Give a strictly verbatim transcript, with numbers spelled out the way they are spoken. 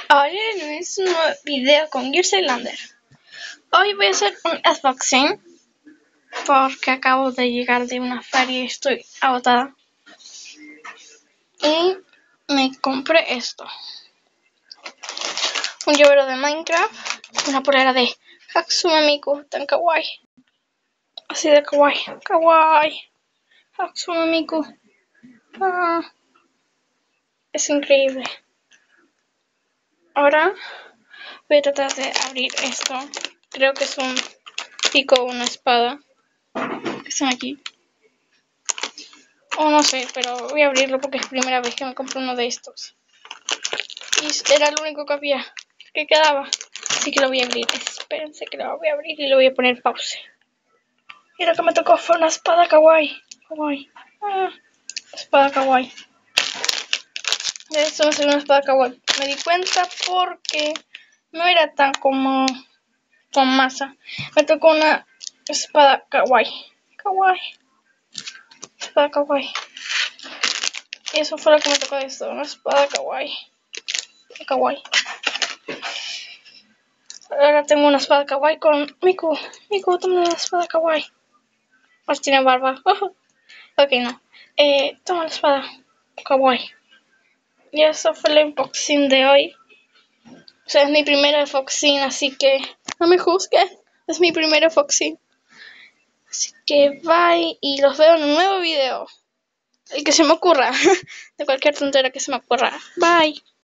Hola, es un nuevo video con Gearslander. Hoy voy a hacer un unboxing porque acabo de llegar de una feria y estoy agotada. Y me compré esto: un llavero de Minecraft, una polera de Hatsune Miku, tan kawaii, así de kawaii, kawaii, Hatsune Miku. Ah, es increíble. Ahora voy a tratar de abrir esto. Creo que es un pico o una espada que están aquí. O oh, no sé, pero voy a abrirlo porque es la primera vez que me compro uno de estos. Y era lo único que había, que quedaba. Así que lo voy a abrir. Espérense que lo voy a abrir y lo voy a poner pause. Y lo que me tocó fue una espada kawaii. Kawaii. Ah, espada kawaii. De esto me salió una espada kawaii. Me di cuenta porque no era tan como con masa. Me tocó una espada kawaii. Kawaii. Espada kawaii. Y eso fue lo que me tocó de esto. Una espada kawaii. Kawaii. Ahora tengo una espada kawaii con Miku. Miku, toma la espada kawaii. Pues tiene barba. Ok, no. Eh, toma la espada kawaii. Y eso fue el unboxing de hoy. O sea, es mi primera unboxing, así que no me juzguen. Es mi primera unboxing. Así que bye y los veo en un nuevo video. El que se me ocurra. De cualquier tontera que se me ocurra. Bye.